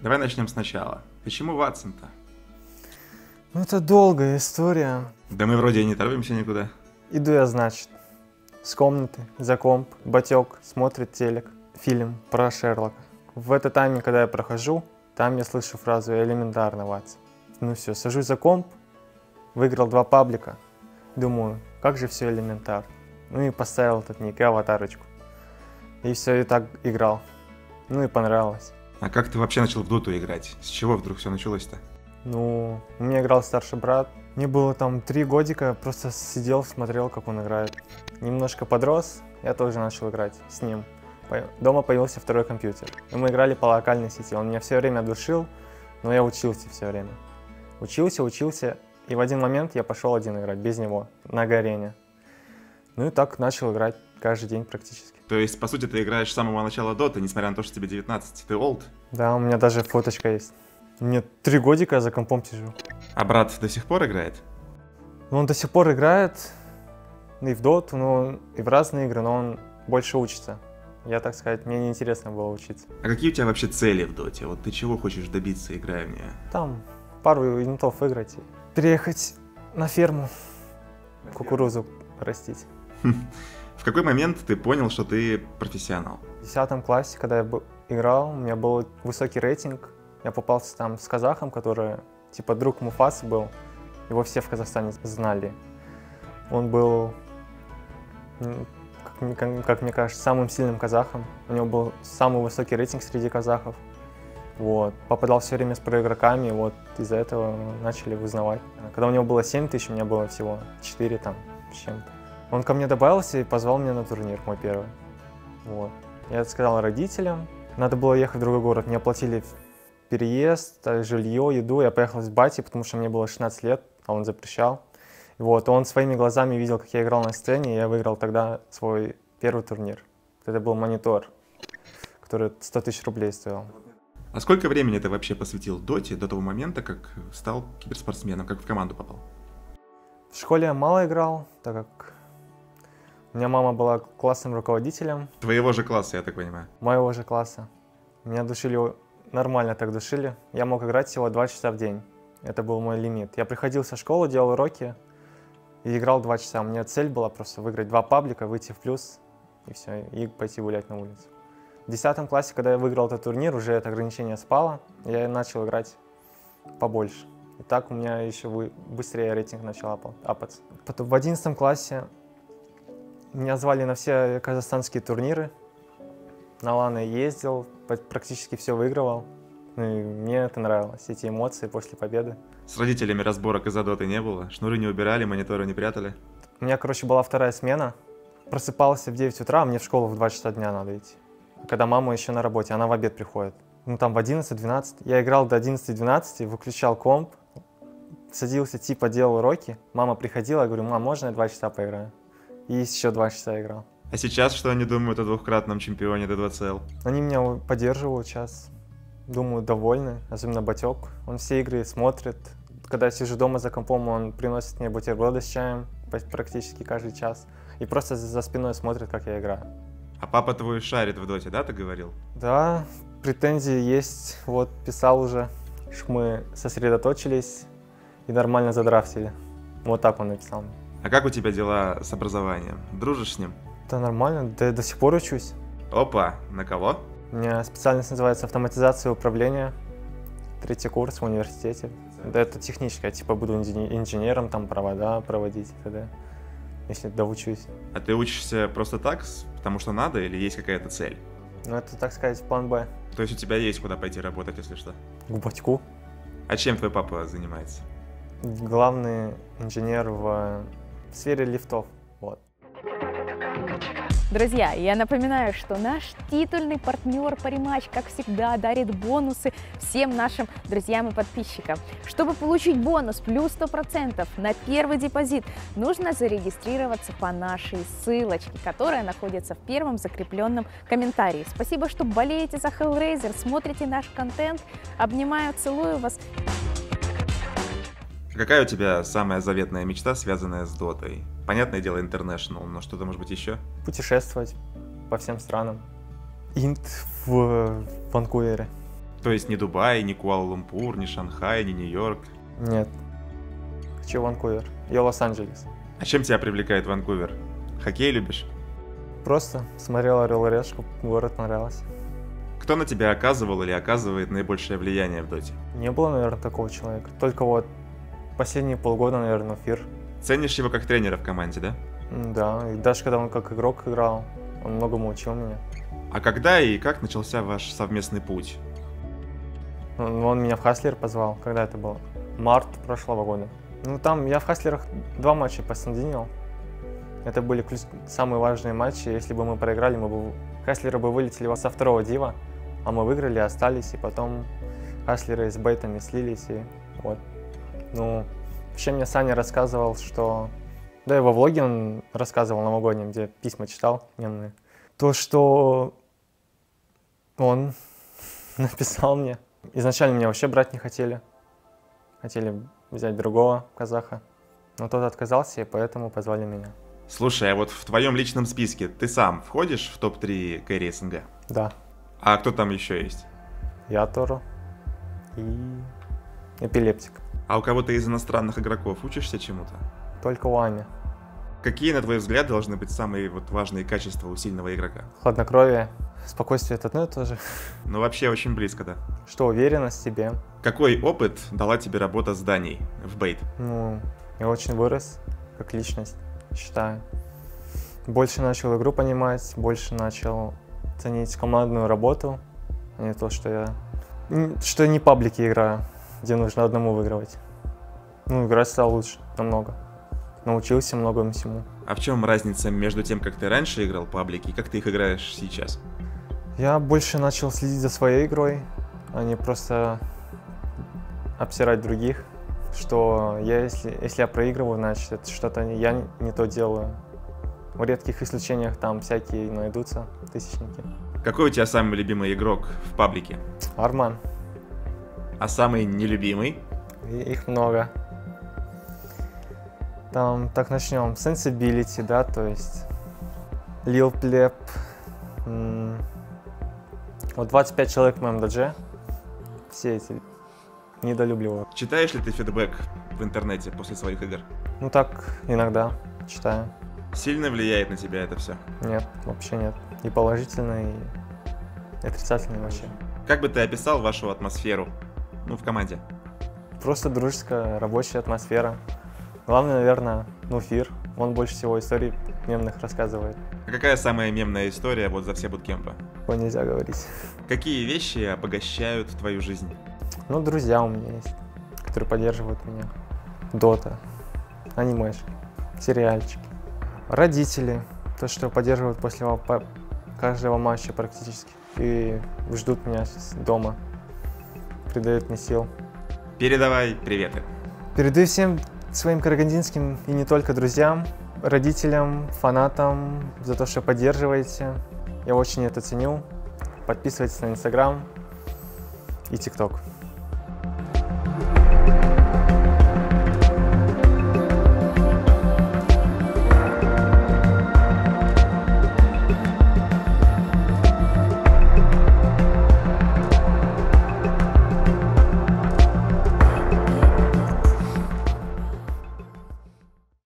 Давай начнем сначала. Почему Ватсон-то? Ну, это долгая история. Да мы вроде и не торопимся никуда. Иду я, значит, с комнаты, за комп, батек, смотрит телек, фильм про Шерлока. В это тайме, когда я прохожу, там я слышу фразу «элементарно, Ватсон». Ну все, сажусь за комп, выиграл 2 паблика. Думаю, как же все элементарно. Ну и поставил этот ник и аватарочку. И все, и так играл. Ну и понравилось. А как ты вообще начал в доту играть? С чего вдруг все началось-то? Ну, у меня играл старший брат. Мне было там 3 годика, я просто сидел, смотрел, как он играет. Немножко подрос, я тоже начал играть с ним. Дома появился второй компьютер. И мы играли по локальной сети. Он меня все время душил, но я учился все время. Учился, и в один момент я пошел один играть, без него, на арене. Ну и так начал играть каждый день практически. То есть, по сути, ты играешь с самого начала доты, несмотря на то, что тебе 19. Ты олд? Да, у меня даже фоточка есть. Мне 3 годика, я за компом сижу. А брат до сих пор играет? Ну, он до сих пор играет и в доту, ну, и в разные игры, но он больше учится. Я, так сказать, мне неинтересно было учиться. А какие у тебя вообще цели в доте? Вот ты чего хочешь добиться, играя в нее? Там пару юнитов выиграть и переехать на ферму, кукурузу растить. В какой момент ты понял, что ты профессионал? В 10 классе, когда я играл, у меня был высокий рейтинг. Я попался там с казахом, который, типа, друг Муфасы был. Его все в Казахстане знали. Он был, как мне кажется, самым сильным казахом. У него был самый высокий рейтинг среди казахов. Вот. Попадал все время с проигроками, и вот из-за этого начали узнавать. Когда у него было 7 тысяч, у меня было всего 4 там с чем-то. Он ко мне добавился и позвал меня на турнир, мой первый. Вот. Я сказал родителям. Надо было ехать в другой город. Мне оплатили переезд, жилье, еду. Я поехал с батей, потому что мне было 16 лет, а он запрещал. Вот. Он своими глазами видел, как я играл на сцене, и я выиграл тогда свой первый турнир. Это был монитор, который 100 тысяч рублей стоил. А сколько времени ты вообще посвятил доте до того момента, как стал киберспортсменом, как в команду попал? В школе я мало играл, так как у меня мама была классным руководителем. Твоего же класса, я так понимаю. Моего же класса. Меня душили, нормально так душили. Я мог играть всего 2 часа в день. Это был мой лимит. Я приходил со школы, делал уроки и играл 2 часа. У меня цель была просто выиграть 2 паблика, выйти в плюс и все, и пойти гулять на улицу. В 10 классе, когда я выиграл этот турнир, уже это ограничение спало, я начал играть побольше. И так у меня еще быстрее рейтинг начал апаться. Потом в 11 классе меня звали на все казахстанские турниры. На ланы ездил, практически все выигрывал. Ну и мне это нравилось, эти эмоции после победы. С родителями разборок из-за доты не было? Шнуры не убирали, мониторы не прятали? У меня, короче, была 2-я смена. Просыпался в 9 утра, а мне в школу в 2 часа дня надо идти. Когда мама еще на работе, она в обед приходит. Ну там в 11-12. Я играл до 11-12, выключал комп, садился, типа делал уроки. Мама приходила, я говорю: мам, можно я 2 часа поиграю? И еще 2 часа играл. А сейчас что они думают о двухкратном чемпионе Д2ЦЛ? Они меня поддерживают сейчас. Думаю, довольны, особенно Батек. Он все игры смотрит. Когда я сижу дома за компом, он приносит мне бутерброды с чаем практически каждый час. И просто за спиной смотрит, как я играю. А папа твой шарит в доте, да, ты говорил? Да, претензии есть. Вот, писал уже, что мы сосредоточились и нормально задрафтили. Вот так он написал. А как у тебя дела с образованием? Дружишь с ним? Да нормально, да я до сих пор учусь. Опа, на кого? У меня специальность называется автоматизация и управление. 3-й курс в университете. Да, это техническое, типа буду инженером, там провода проводить и т.д. Если доучусь. А ты учишься просто так, потому что надо, или есть какая-то цель? Ну это, так сказать, план Б. То есть у тебя есть куда пойти работать, если что? К батьку. А чем твой папа занимается? Главный инженер в сфере лифтов. Вот. Друзья, я напоминаю, что наш титульный партнер Parimatch, как всегда, дарит бонусы всем нашим друзьям и подписчикам. Чтобы получить бонус плюс 100% на первый депозит, нужно зарегистрироваться по нашей ссылочке, которая находится в первом закрепленном комментарии. Спасибо, что болеете за Hellraiser, смотрите наш контент. Обнимаю, целую вас. Какая у тебя самая заветная мечта, связанная с дотой? Понятное дело, International, но что-то может быть еще? Путешествовать по всем странам. Инт в Ванкувере. То есть ни Дубай, ни Куала-Лумпур, ни Шанхай, ни Нью-Йорк? Нет. Хочу Ванкувер и Лос-Анджелес. А чем тебя привлекает Ванкувер? Хоккей любишь? Просто смотрел «Орел и решку», город понравился. Кто на тебя оказывал или оказывает наибольшее влияние в доте? Не было, наверное, такого человека. Только вот последние полгода, наверное, Фир. Ценишь его как тренера в команде, да? Да, и даже когда он как игрок играл, он многому учил меня. А когда и как начался ваш совместный путь? Он меня в Хаслер позвал, когда это было? Март прошлого года. Ну там я в Хаслерах 2 матча посоединил. Это были самые важные матчи. Если бы мы проиграли, Хаслеры бы вылетели со 2-го дива, а мы выиграли, остались, и потом Хаслеры с бейтами слились, и вот. Ну, вообще мне Саня рассказывал, что... Да и во влоге он рассказывал новогоднем, где письма читал мемные. То, что он написал мне. Изначально меня вообще брать не хотели. Хотели взять другого казаха. Но тот отказался, и поэтому позвали меня. Слушай, а вот в твоем личном списке ты сам входишь в топ-3 кэрри СНГ? Да. А кто там еще есть? Я Торо и Эпилептик. А у кого-то из иностранных игроков учишься чему-то? Только у Ами. Какие, на твой взгляд, должны быть самые важные качества у сильного игрока? Хладнокровие, спокойствие — это одно и то же. Ну, вообще очень близко, да. Что уверенность в себе. Какой опыт дала тебе работа с Даней в Бейт? Ну, я очень вырос как личность, считаю. Больше начал игру понимать, больше начал ценить командную работу, а не то, что я не паблики играю, где нужно одному выигрывать. Ну, играть стал лучше, намного. Научился многому всему. А в чем разница между тем, как ты раньше играл паблики, и как ты их играешь сейчас? Я больше начал следить за своей игрой, а не просто обсирать других. Что если я проигрываю, значит, это что-то я не то делаю. В редких исключениях там всякие найдутся тысячники. Какой у тебя самый любимый игрок в паблике? Арман. А самый нелюбимый? Их много. Там, так начнем. Sensibility, да, то есть Lil Pleb. Вот 25 человек в моем додже. Все эти недолюбливаю. Читаешь ли ты фидбэк в интернете после своих игр? Ну так, иногда читаю. Сильно влияет на тебя это все? Нет, вообще нет. И положительно, и отрицательно вообще. Как бы ты описал вашу атмосферу, в команде? Просто дружеская, рабочая атмосфера. Главное, наверное, Фир. Он больше всего историй мемных рассказывает. А какая самая мемная история за все буткемпы? Ой, нельзя говорить. Какие вещи обогащают твою жизнь? Друзья у меня есть, которые поддерживают меня. Дота, анимешки, сериальчики. Родители, то, что поддерживают после каждого матча практически. И ждут меня дома, придают мне сил. Передавай приветы. Передаю всем своим карагандинским и не только друзьям, родителям, фанатам за то, что поддерживаете. Я очень это ценю. Подписывайтесь на Инстаграм и ТикТок.